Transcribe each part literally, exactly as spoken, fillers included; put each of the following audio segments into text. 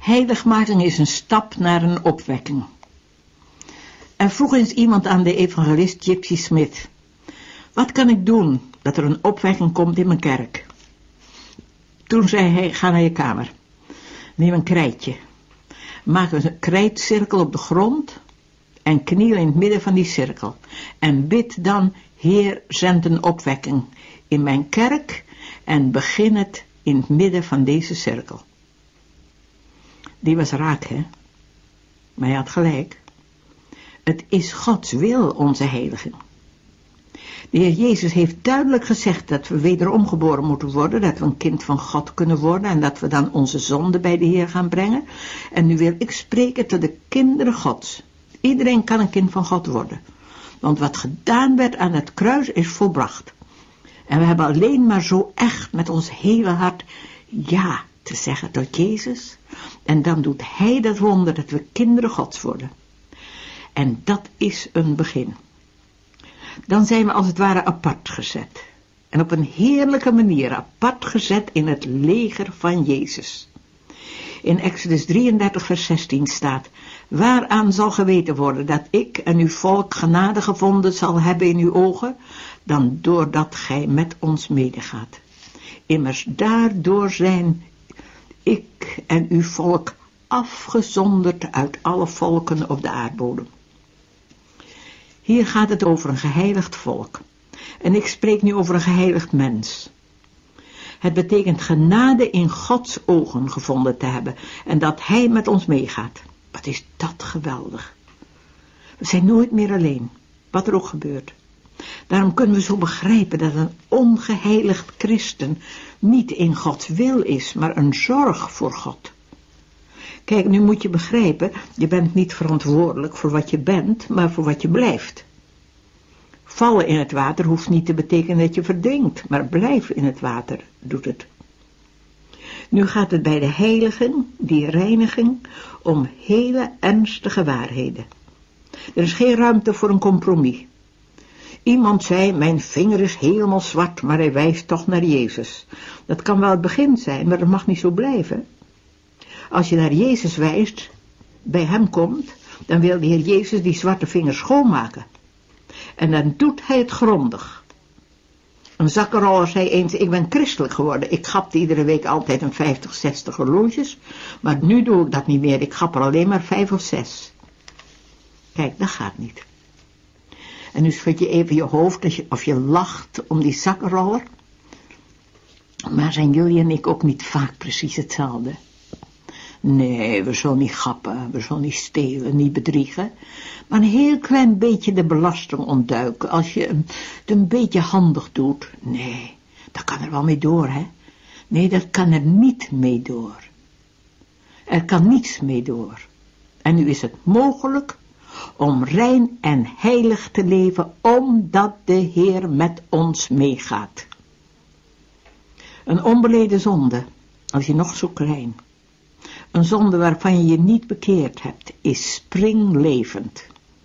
Heiligmaking is een stap naar een opwekking. Er vroeg eens iemand aan de evangelist Gypsy Smith: wat kan ik doen dat er een opwekking komt in mijn kerk? Toen zei hij: ga naar je kamer. Neem een krijtje. Maak een krijtcirkel op de grond en kniel in het midden van die cirkel. En bid dan: Heer, zend een opwekking in mijn kerk en begin het in het midden van deze cirkel. Die was raak, hè? Maar hij had gelijk. Het is Gods wil, onze heiliging. De Heer Jezus heeft duidelijk gezegd dat we wederom geboren moeten worden, dat we een kind van God kunnen worden en dat we dan onze zonde bij de Heer gaan brengen. En nu wil ik spreken tot de kinderen Gods. Iedereen kan een kind van God worden. Want wat gedaan werd aan het kruis is volbracht. En we hebben alleen maar zo echt met ons hele hart ja te zeggen tot Jezus. En dan doet Hij dat wonder dat we kinderen Gods worden. En dat is een begin. Dan zijn we als het ware apart gezet. En op een heerlijke manier apart gezet in het leger van Jezus. In Exodus drieëndertig vers zestien staat: waaraan zal geweten worden dat ik en uw volk genade gevonden zal hebben in uw ogen, dan doordat gij met ons medegaat. Immers daardoor zijn ik en uw volk afgezonderd uit alle volken op de aardbodem. Hier gaat het over een geheiligd volk. En ik spreek nu over een geheiligd mens. Het betekent genade in Gods ogen gevonden te hebben en dat Hij met ons meegaat. Wat is dat geweldig. We zijn nooit meer alleen, wat er ook gebeurt. Daarom kunnen we zo begrijpen dat een ongeheiligd christen niet in Gods wil is, maar een zorg voor God. Kijk, nu moet je begrijpen, je bent niet verantwoordelijk voor wat je bent, maar voor wat je blijft. Vallen in het water hoeft niet te betekenen dat je verdrinkt, maar blijf in het water doet het. Nu gaat het bij de heiligen, die reiniging, om hele ernstige waarheden. Er is geen ruimte voor een compromis. Iemand zei: mijn vinger is helemaal zwart, maar hij wijst toch naar Jezus. Dat kan wel het begin zijn, maar dat mag niet zo blijven. Als je naar Jezus wijst, bij hem komt, dan wil de Heer Jezus die zwarte vinger schoonmaken. En dan doet hij het grondig. Een zakkenroller zei eens: ik ben christelijk geworden. Ik gapte iedere week altijd een vijftig, zestig horloges. Maar nu doe ik dat niet meer. Ik gap er alleen maar vijf of zes. Kijk, dat gaat niet. En nu schud je even je hoofd als je, of je lacht om die zakkenroller. Maar zijn jullie en ik ook niet vaak precies hetzelfde? Nee, we zullen niet gappen, we zullen niet stelen, niet bedriegen. Maar een heel klein beetje de belasting ontduiken. Als je het een beetje handig doet. Nee, dat kan er wel mee door, hè. Nee, dat kan er niet mee door. Er kan niets mee door. En nu is het mogelijk om rein en heilig te leven, omdat de Heer met ons meegaat. Een onbeleden zonde, als je nog zo klein. Een zonde waarvan je je niet bekeerd hebt, is springlevend.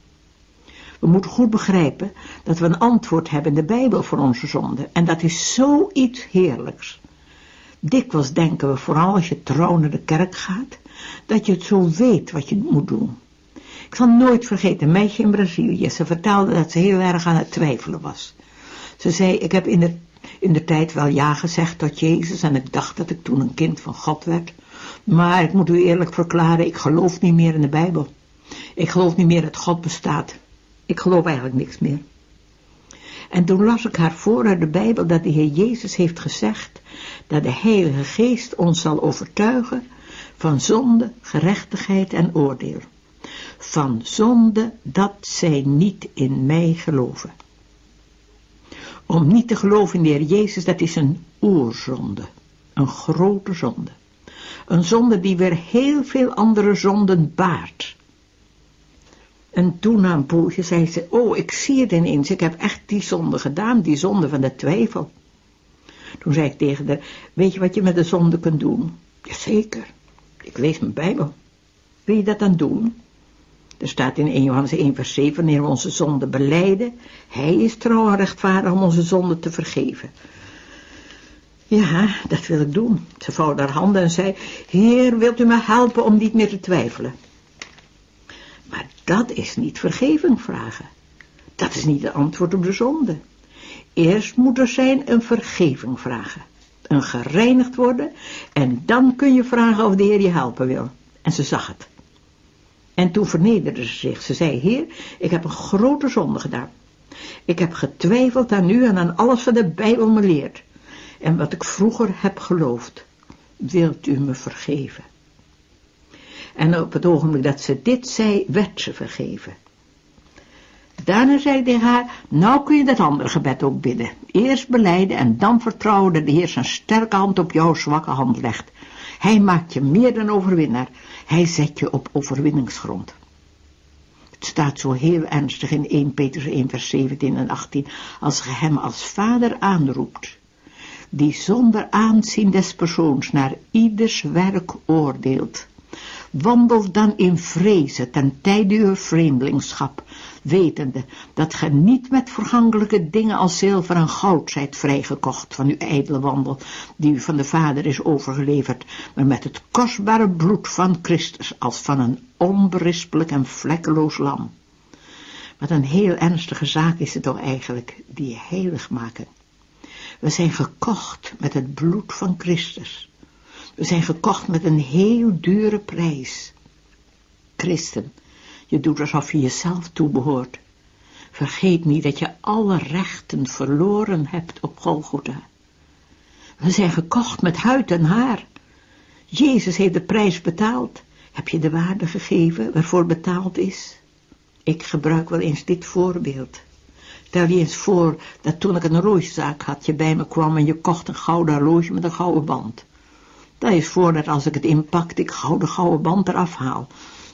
We moeten goed begrijpen dat we een antwoord hebben in de Bijbel voor onze zonde. En dat is zoiets heerlijks. Dikwijls denken we, vooral als je trouw naar de kerk gaat, dat je het zo weet wat je moet doen. Ik zal nooit vergeten, een meisje in Brazilië. Ze vertelde dat ze heel erg aan het twijfelen was. Ze zei: ik heb in de, in de tijd wel ja gezegd tot Jezus en ik dacht dat ik toen een kind van God werd. Maar ik moet u eerlijk verklaren, ik geloof niet meer in de Bijbel. Ik geloof niet meer dat God bestaat. Ik geloof eigenlijk niks meer. En toen las ik haar voor uit de Bijbel dat de Heer Jezus heeft gezegd dat de Heilige Geest ons zal overtuigen van zonde, gerechtigheid en oordeel. Van zonde dat zij niet in mij geloven. Om niet te geloven in de Heer Jezus, dat is een oerzonde. Een grote zonde. Een zonde die weer heel veel andere zonden baart. En toen na een poosje zei ze: oh, ik zie het ineens, ik heb echt die zonde gedaan, die zonde van de twijfel. Toen zei ik tegen haar: weet je wat je met de zonde kunt doen? Jazeker, ik lees mijn Bijbel. Wil je dat dan doen? Er staat in Eerste Johannes één vers zeven, wanneer we onze zonde belijden, Hij is trouw en rechtvaardig om onze zonde te vergeven. Ja, dat wil ik doen. Ze vouwde haar handen en zei, Heer, wilt u me helpen om niet meer te twijfelen? Maar dat is niet vergeving vragen. Dat is niet het antwoord op de zonde. Eerst moet er zijn een vergeving vragen. Een gereinigd worden. En dan kun je vragen of de Heer je helpen wil. En ze zag het. En toen vernederde ze zich. Ze zei, Heer, ik heb een grote zonde gedaan. Ik heb getwijfeld aan u en aan alles wat de Bijbel me leert. En wat ik vroeger heb geloofd. Wilt u me vergeven? En op het ogenblik dat ze dit zei, werd ze vergeven. Daarna zei hij tegen haar, nou kun je dat andere gebed ook bidden. Eerst belijden en dan vertrouwen dat de Heer zijn sterke hand op jouw zwakke hand legt. Hij maakt je meer dan overwinnaar. Hij zet je op overwinningsgrond. Het staat zo heel ernstig in Eerste Petrus één vers zeventien en achttien. Als ge hem als vader aanroept, die zonder aanzien des persoons naar ieders werk oordeelt. Wandel dan in vrezen ten tijde uw vreemdelingschap, wetende dat ge niet met vergankelijke dingen als zilver en goud zijt vrijgekocht van uw ijdele wandel, die u van de Vader is overgeleverd, maar met het kostbare bloed van Christus, als van een onberispelijk en vlekkeloos lam. Wat een heel ernstige zaak is het toch eigenlijk, die heilig maken. We zijn gekocht met het bloed van Christus. We zijn gekocht met een heel dure prijs. Christen, je doet alsof je jezelf toebehoort. Vergeet niet dat je alle rechten verloren hebt op Golgotha. We zijn gekocht met huid en haar. Jezus heeft de prijs betaald. Heb je de waarde gegeven waarvoor betaald is? Ik gebruik wel eens dit voorbeeld. Stel je eens voor dat toen ik een horlogezaak had, je bij me kwam en je kocht een gouden horloge met een gouden band. Dat is voor dat als ik het inpakte, ik gauw de gouden band eraf haal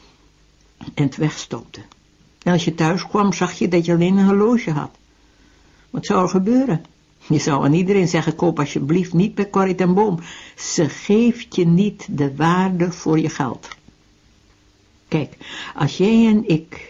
en het wegstopte. En als je thuis kwam, zag je dat je alleen een horloge had. Wat zou er gebeuren? Je zou aan iedereen zeggen, koop alsjeblieft niet bij Corrie ten Boom. Ze geeft je niet de waarde voor je geld. Kijk, als jij en ik,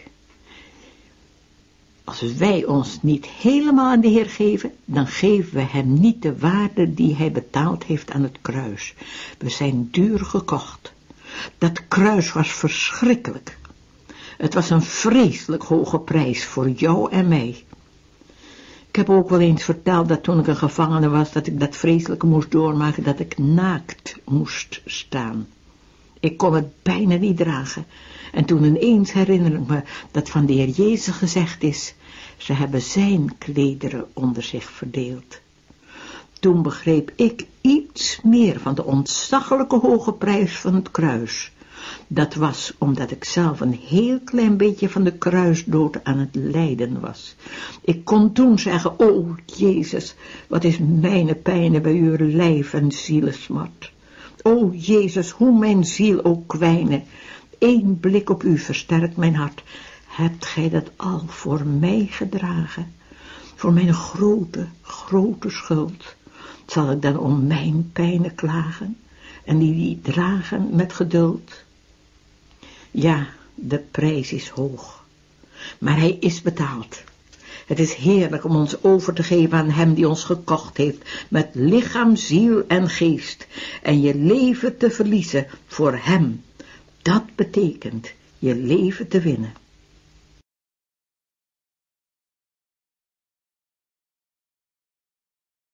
als wij ons niet helemaal aan de Heer geven, dan geven we hem niet de waarde die hij betaald heeft aan het kruis. We zijn duur gekocht. Dat kruis was verschrikkelijk. Het was een vreselijk hoge prijs voor jou en mij. Ik heb ook wel eens verteld dat toen ik een gevangene was, dat ik dat vreselijke moest doormaken, dat ik naakt moest staan. Ik kon het bijna niet dragen. En toen ineens herinner ik me dat van de Heer Jezus gezegd is, ze hebben zijn klederen onder zich verdeeld. Toen begreep ik iets meer van de ontzaglijke hoge prijs van het kruis. Dat was omdat ik zelf een heel klein beetje van de kruisdood aan het lijden was. Ik kon toen zeggen, o Jezus, wat is mijn pijn bij uw lijf en zielesmart. O Jezus, hoe mijn ziel ook kwijne. Eén blik op u versterkt mijn hart. Hebt gij dat al voor mij gedragen? Voor mijn grote, grote schuld. Zal ik dan om mijn pijnen klagen? En die die dragen met geduld? Ja, de prijs is hoog. Maar hij is betaald. Het is heerlijk om ons over te geven aan hem die ons gekocht heeft. Met lichaam, ziel en geest. En je leven te verliezen voor hem. Dat betekent je leven te winnen.